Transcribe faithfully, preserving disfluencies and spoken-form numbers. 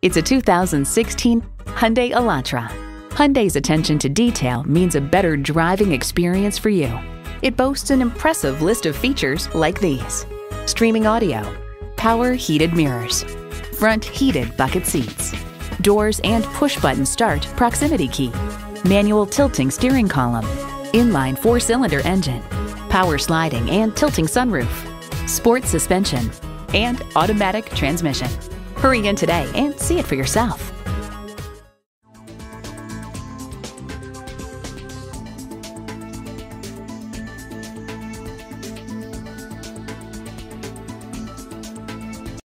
It's a two thousand sixteen Hyundai Elantra. Hyundai's attention to detail means a better driving experience for you. It boasts an impressive list of features like these: streaming audio, power heated mirrors, front heated bucket seats, doors and push-button start proximity key, manual tilting steering column, inline four-cylinder engine, power sliding and tilting sunroof, sport suspension, and automatic transmission. Hurry in today and see it for yourself.